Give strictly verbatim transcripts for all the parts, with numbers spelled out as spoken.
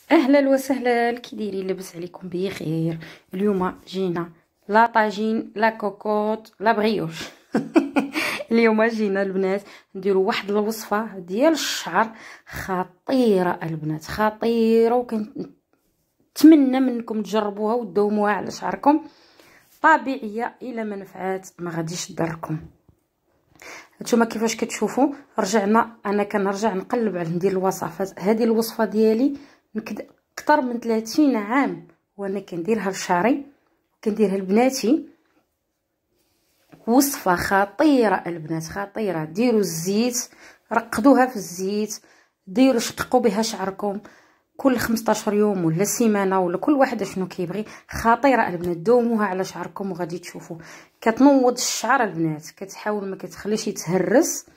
اهلا وسهلا، كي دايرين؟ لاباس عليكم بخير؟ اليوم جينا لا طاجين لا كوكوط لا بريوش. اليوم جينا البنات نديروا واحد الوصفه ديال الشعر خطيره البنات، خطيره، وكنتمنى منكم تجربوها وتدوموها على شعركم. طبيعيه، الا ما نفعات ما غاديش تضركم. هانتوما كيفاش كتشوفوا رجعنا، انا كنرجع نقلب على ندير الوصفات. هذه الوصفه ديالي نكد اكثر من ثلاثين عام وانا كنديرها لشعري، كنديرها لبناتي. وصفه خطيره البنات، خطيره. ديروا الزيت، رقدوها في الزيت، ديروا شققوا بها شعركم كل خمسطاش يوم ولا سيمانه ولا كل واحد شنو كيبغي. خطيره البنات، دوموها على شعركم وغادي تشوفوا كتنوض الشعر البنات، كتحاول ما كتخليش يتهرس،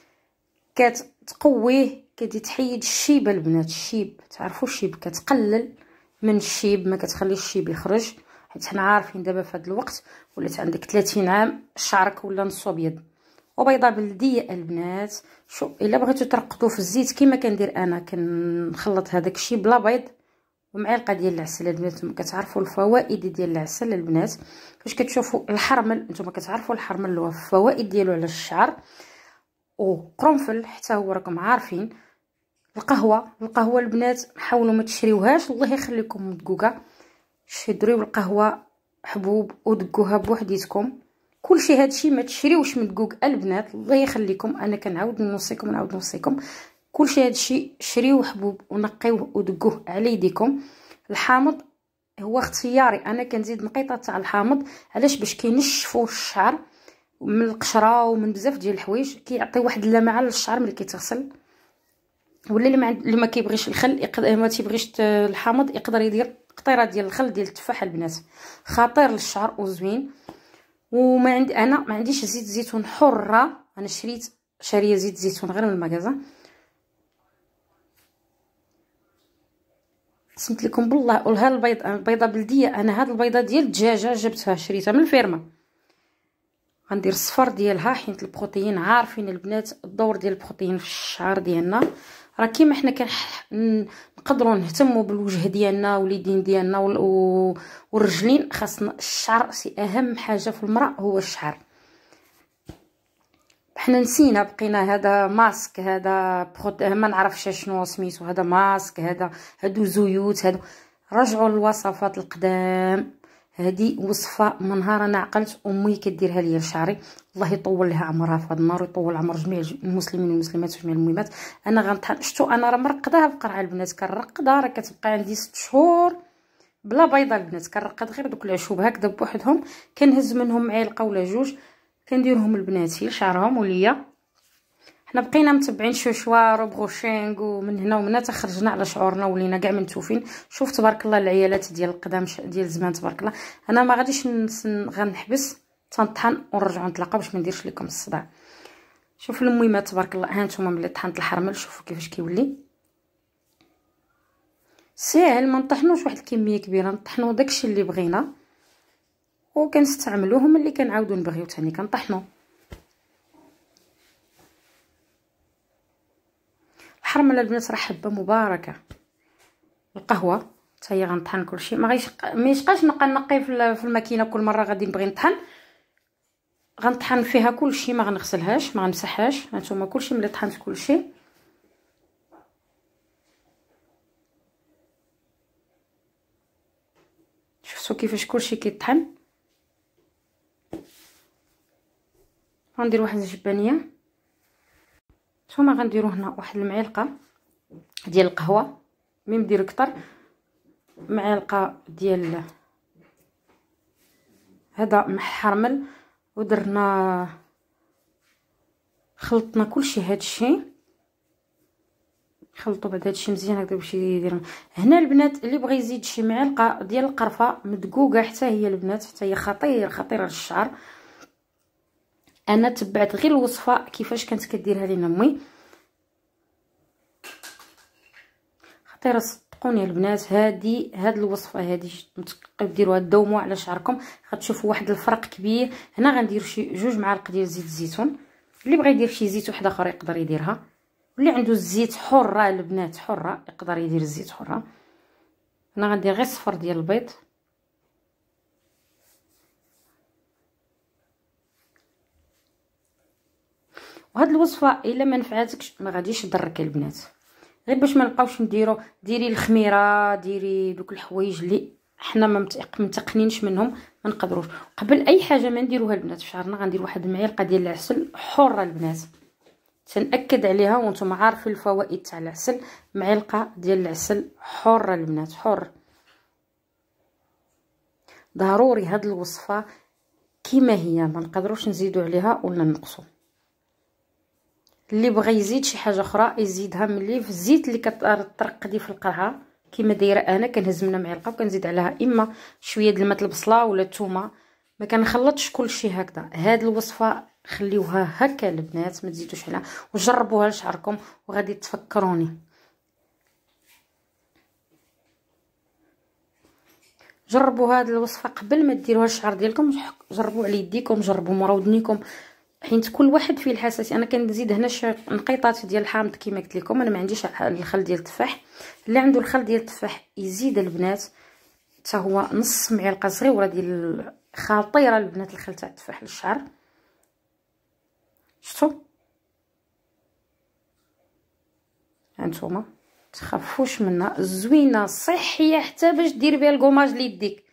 كتقويه، كتجي تحيد الشيب البنات. الشيب تعرفوا الشيب، كتقلل من الشيب، ما كتخليش الشيب يخرج، حيت حنا عارفين دابا في هذا الوقت ولات عندك ثلاثين عام شعرك ولا نصو ابيض. وبيضه بلديه البنات. شو الا بغيتو ترقدوا في الزيت كيما كندير انا، كنخلط هذاك الشيء بلا بيض ومعلقه ديال العسل البنات. كتعرفوا الفوائد ديال العسل البنات، فاش كتشوفوا الحرمل نتوما كتعرفوا الحرمل اللي هو الفوائد ديالو على الشعر، وقرنفل حتى هو راكم عارفين. القهوه القهوه البنات حاولوا ما تشريوهاش، الله يخليكم مدقوقه. شريو القهوه حبوب ودقوها بوحديتكم. كلشي هادشي ما تشريوش مدقوق البنات، الله يخليكم. انا كنعاود نوصيكم نعاود نوصيكم، كلشي هادشي شريوه حبوب ونقيوه ودقوه على يديكم. الحامض هو اختياري، انا كنزيد نقيطه تاع الحامض. علاش؟ باش كينشفوا الشعر من القشره ومن بزاف ديال الحوايج، كيعطي واحد اللمعه للشعر ملي كيتغسل. ولا اللي ما اللي ما كيبغيش الخل يقدر، ما تيبغيش الحامض، يقدر يدير قطيره ديال الخل ديال التفاح البنات. خطير للشعر وزوين. وما عندي انا ما عنديش زيت زيتون حره، انا شريت شاريه زيت زيتون غير من المغازه. قسمت لكم بالله. وها البيض البيضه بلديه، انا هاد البيضه ديال الدجاجه جبتها شريتها من الفيرما. غندير الصفر ديالها حيت البروتين، عارفين البنات الدور ديال البروتين في الشعر ديالنا. راه كيما حنا كنقدروا نهتموا بالوجه ديالنا واليدين ديالنا والرجلين، خاصنا الشعر سي اهم حاجه في المراه هو الشعر. حنا نسينا، بقينا هذا ماسك، هذا بروت... ما نعرفش شنو سميتو، هذا ماسك، هذا هادو زيوت، هادو. رجعوا للوصفات القدام. هذه وصفه من نهار انا عقلت امي كديرها ليا لشعري، الله يطول لها عمرها في هذا النهار ويطول عمر جميع المسلمين والمسلمات وجميع المهمات. انا غنطحن شتو، انا راه مرقداها بقرعه البنات، كنرقدها راه كتبقى عندي ست شهور بلا بيضه البنات. كنرقد غير دوك العشوب هكذا بوحدهم، كنهز منهم معلقه ولا جوج، كنديرهم لبناتي لشعرهم وليا. حنا بقينا متبعين شوشوار وبروشينغ ومن هنا ومن هنا تخرجنا على شعورنا، ولينا كاع منتوفين. شوف تبارك الله العيالات ديال القدام ديال زمان تبارك الله. انا ما غاديش غنحبس تنطحن ونرجعوا نتلاقاو باش ما نديرش لكم الصداع. شوفوا المهمات تبارك الله. ها نتوما ملي طحنت الحرمل شوفوا كيفاش كيولي ساهل. ما نطحنوش واحد الكميه كبيره، نطحنوا داكشي اللي بغينا وكنستعملوه ملي كنعاودو نبغيو ثاني كنطحنوا. الحرمله البنات راه حبه مباركه. القهوه حتى هي غنطحن كلشي، ما غيش ما يشقاش نبقى نقي في الماكينه كل مره غادي نبغي نطحن. غنطحن فيها كلشي، ما غنغسلهاش ما غنمسحهاش. هانتوما كلشي ملي طحنت كلشي شفتوا كيفاش كلشي كيطحن. غندير واحد الجبانيه. نتوما غنديروا هنا واحد المعلقه ديال القهوه، مي ندير كتر، معلقه ديال هذا محرمل، ودرنا خلطنا كلشي هادشي. خلطوا بعد هادشي مزيان هكذا باش يدير. هنا البنات اللي بغى يزيد شي معلقه ديال القرفه مدقوقه حتى هي البنات، حتى هي خطير خطيره للشعر. انا تبعت غير الوصفه كيفاش كانت كديرها لينا امي، خطيره صدقوني البنات. هادي هاد الوصفه هادي ديروها دوموا على شعركم غتشوفوا واحد الفرق كبير. هنا غندير شي جوج معالق ديال زيت الزيتون، اللي بغى يدير شي زيت واحد اخر يقدر يديرها، واللي عنده الزيت حره البنات حره يقدر يدير الزيت حره. انا غندير غير صفر ديال البيض. وهاد الوصفه الا ما نفعاتكش ما غاديش تضرك البنات، غير باش ما نبقاوش نديرو ديري الخميره، ديري دوك الحوايج اللي حنا ما متقنينش منهم ما نقدروش. قبل اي حاجه ما نديروها البنات في شعرنا غندير واحد المعلقه ديال العسل حره البنات، تنأكد عليها وانتم عارفين الفوائد تاع العسل. معلقه ديال العسل حره البنات، حر. ضروري هاد الوصفه كيما هي، ما نقدروش نزيدوا عليها ولا نقصوا. اللي بغى يزيد شي حاجه اخرى يزيدها ملي في الزيت اللي كترقدي في القرعه كيما دايره انا. كنهز منها معلقه وكنزيد عليها اما شويه د الماء البصله ولا الثومه، ما كنخلطش كلشي هكذا. هاد الوصفه خليوها هكا البنات، ما تزيدوش عليها وجربوها لشعركم وغادي تفكروني. جربوا هاد الوصفه قبل ما ديروها للشعر ديالكم، جربوا على يديكم، جربوا مورا ودنيكم، حيت كل واحد فيه الحساس. انا كنزيد هنا شي نقيطات ديال الحامض كما قلت لكم. انا ما عنديش الخل ديال التفاح، اللي عنده الخل ديال التفاح يزيد البنات حتى هو نص معلقه صغيره ديال خطيره البنات الخل تاع التفاح للشعر. شفتوا هانتوما تخافوش منها، زوينه صحيه حتى باش دير بها الكوماج ليديك.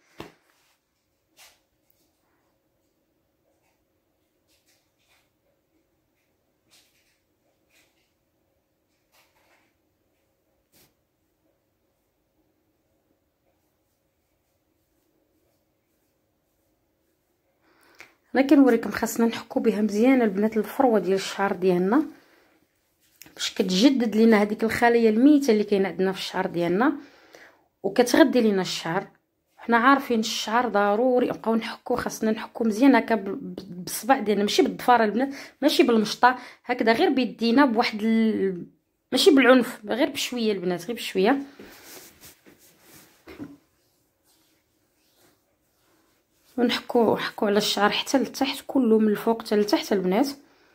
انا كنوريكم خاصنا نحكو بها مزيان البنات الفروه ديال الشعر ديالنا باش كتجدد لينا هذيك الخلايا الميته اللي كاينه عندنا في الشعر ديالنا وكتغذي لينا الشعر. حنا عارفين الشعر ضروري نبقاو نحكو، خاصنا نحكو مزيان هكا بالصبع ديالنا، ماشي بالضفاره البنات، ماشي بالمشطه هكذا، غير بيدينا بواحد ال... ماشي بالعنف، غير بشويه البنات، غير بشويه. ونحكو نحكو على الشعر حتى لتحت كله، من الفوق حتى لتحت البنات.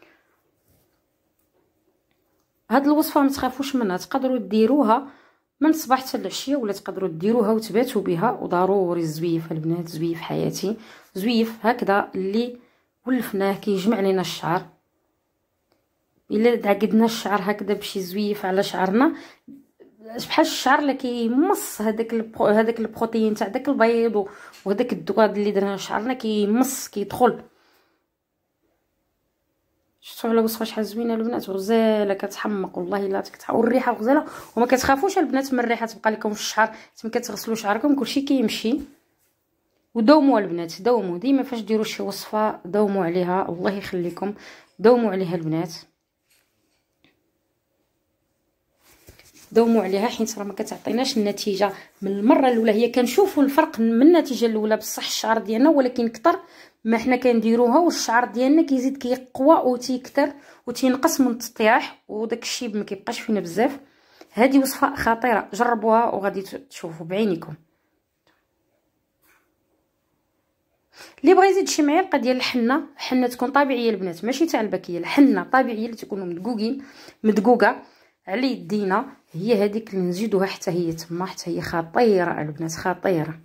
هاد الوصفه ما تخافوش منها، تقدروا ديروها من الصباح حتى العشيه، ولا تقدروا ديروها وتباتوا بها. وضروري الزويف البنات، زويف حياتي، زويف هكذا اللي ولفناه كيجمع لينا الشعر. الا عقدنا الشعر هكذا بشي زويف على شعرنا بحال الشعر اللي كيمص هذاك البرو... هذاك البروتين تاع داك البيض وهذاك الدواء اللي درنا شعرنا كيمص كيدخل. شفتوا على وصفه شحال زوينه البنات، غزاله كتحمق والله الا تكتح، والريحه غزاله. وما كتخافوش البنات من الريحه تبقى لكم في الشعر تما كتغسلوا شعركم كلشي كيمشي. ودوموا البنات، دوموا ديما فاش ديروا شي وصفه دوموا عليها، الله يخليكم دوموا عليها البنات، دوموا عليها، حيت راه ما كتعطيناش النتيجه من المره الاولى. هي كنشوفوا الفرق من النتيجه الاولى بصح الشعر ديالنا، ولكن كتر ما حنا كنديروها والشعر ديالنا كيزيد كيقوى وتيكتر وتينقص من التطياح، وداك الشيب ما كيبقاش فينا بزاف. هذه وصفه خطيره، جربوها وغادي تشوفوا بعينيكم. اللي بغى يزيد شي معلقه ديال الحنه، حنه تكون طبيعيه البنات ماشي تاع الباكيه، الحنه طبيعيه اللي تكونوا مدقوقين مدقوقه على يدينا، هي هذيك اللي نزيدوها حتى هي تما، حتى هي خطيره البنات خطيره.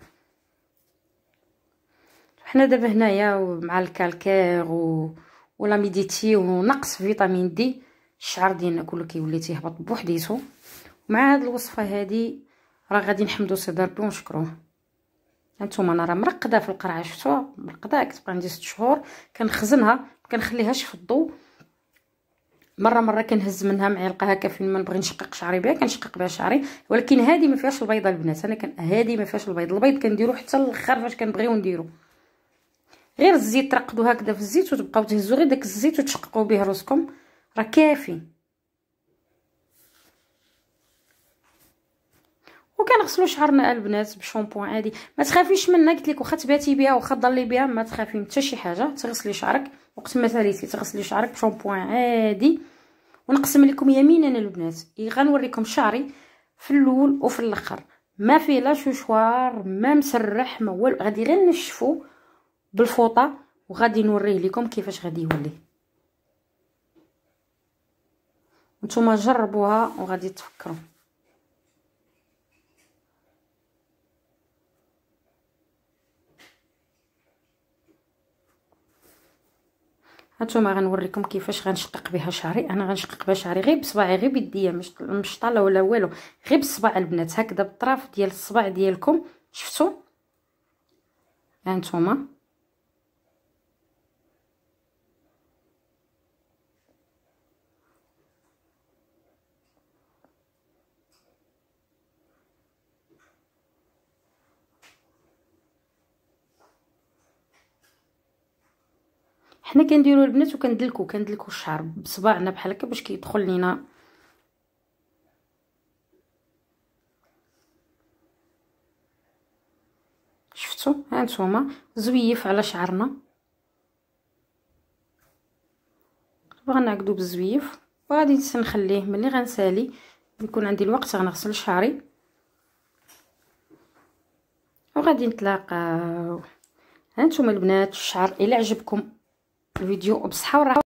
حنا دابا هنايا مع الكالكير و ولا ميديتي ونقص فيتامين دي، الشعر ديالنا كله كيولي تيهبط بوحديتو. مع هاد الوصفه هادي راه غادي نحمدو سيدي ربي ونشكروه. هانتوما انا راه مرقده في القرعه، شفتوها مرقده كتبقى عندي ست شهور، كنخزنها ما كنخليهاش في الضو. مره مره كنهز منها معلقه هكا فين ما نبغي نشقق شعري بها كنشقق بها شعري. ولكن هذه ما فيهاش البيضه البنات، انا كان هذه ما فيهاش البيض، البيض كنديرو حتى الاخر فاش كنبغيو نديرو. غير الزيت ترقدوا هكذا في الزيت وتبقاو تهزوا غير داك الزيت وتشققوا به راسكم راه كافي. وكنغسلوا شعرنا البنات بشامبو عادي، ما تخافيش منها قلت لك، واخا تباتي بها واخا تضلي بها ما تخافي حتى شي حاجه. تغسلي شعرك وقت ما ساليتي تغسلي شعرك بشامبو عادي. ونقسم لكم يمينا البنات غنوريكم شعري في الاول وفي الاخر، ما فيه لا شوشوار ما مسرح ما والو، غادي غير نشفو بالفوطه وغادي نوريه لكم كيفاش غادي يولي. نتوما جربوها وغادي تفكروا. هانتوما غنوريكم كيفاش غنشقق بها شعري. انا غنشقق بها شعري غير بصباعي، غير بيديا، مش مش طاله ولا والو، غير بالصباع البنات، هكذا بالطراف ديال الصباع ديالكم. شفتوا هانتوما حنا كنديروا البنات وكندلكو كندلكو الشعر بصباعنا بحال هكا باش كيدخل لينا. شفتوا هانتوما زويف على شعرنا. غنعقدو بالزويف وغادي نخليه ملي غنسالي يكون عندي الوقت غنغسل شعري وغادي نتلاقاو. هانتوما البنات الشعر. الى عجبكم الفيديو بصحه وراحه